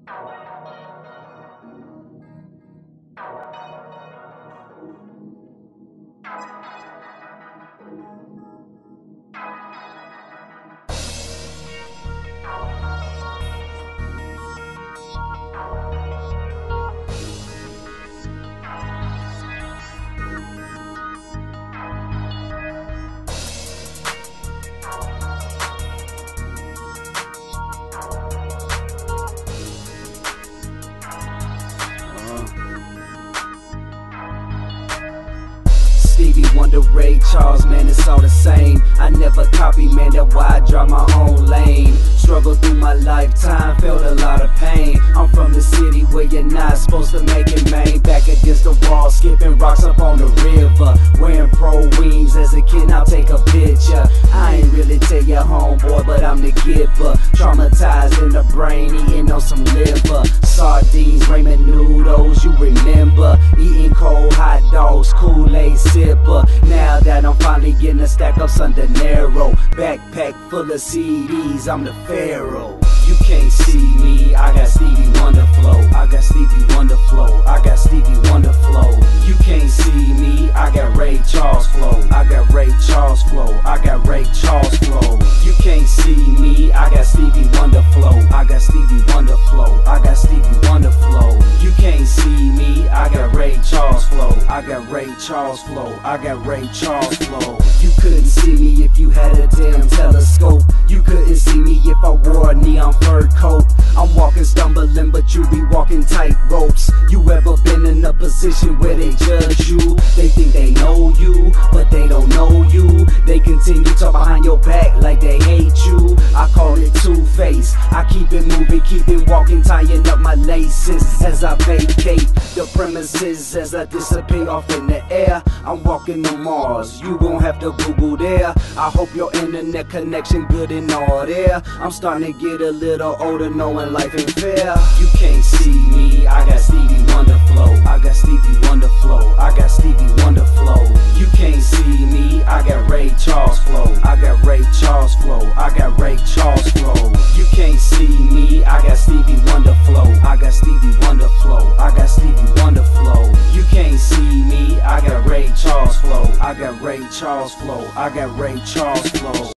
Stevie Wonder, Ray Charles, man, it's all the same. I never copy, man, that's why I draw my own lane. Struggled through my lifetime, felt a lot of pain. I'm from the city where you're not supposed to make it, man. Back against the wall, skipping rocks up on the river. Wearing pro wings as a kid, I'll take a picture. I ain't really tell your homeboy, but I'm the giver. Traumatized in the brain, eating on some liver. Sardines, ramen noodles, you remember. Eating cold hot dogs, Kool-Aid sipper. Now that I'm finally getting a stack of Sun Dinero. Backpack full of CDs, I'm the pharaoh. You can't see me, I got Stevie Wonder flow. I got Stevie Wonder flow. I got Stevie Wonder flow. You can't see me, I got Ray Charles flow. I got Ray Charles flow. I got Ray Charles flow. You can't see me, I got Stevie Wonder flow. I got Stevie Wonder flow. I got Stevie Wonder flow. You can't see me, I got Ray Charles flow. I got Ray Charles flow. I got Ray Charles flow. You couldn't see me if you had a damn telescope. You couldn't see me if I wore a neon fur coat. I'm walking stumbling, but you be walking tight ropes. You ever been in a position where they judge you? They think they know you, but they don't know you. They continue to talk behind your back like they hate you. I call it two-face. I keep it moving, keep it walking, tying up my laces as I vacate the premises, as I dissipate off in the air. I'm walking to Mars, you gon' have to Google there. I hope your internet connection good and all there. I'm starting to get a little older, knowing life ain't fair. You can't see me, I got Stevie Wonder flow. I got Stevie Wonder flow. I got Stevie Wonder flow. You can't see me, I got Ray Charles flow. I got Ray Charles flow. I got Ray Charles flow. You can't see me, I got Stevie Wonder flow. I got Stevie Wonder flow. I got Stevie Wonder flow. You can't see me, I got Ray Charles flow. I got Ray Charles flow. I got Ray Charles flow.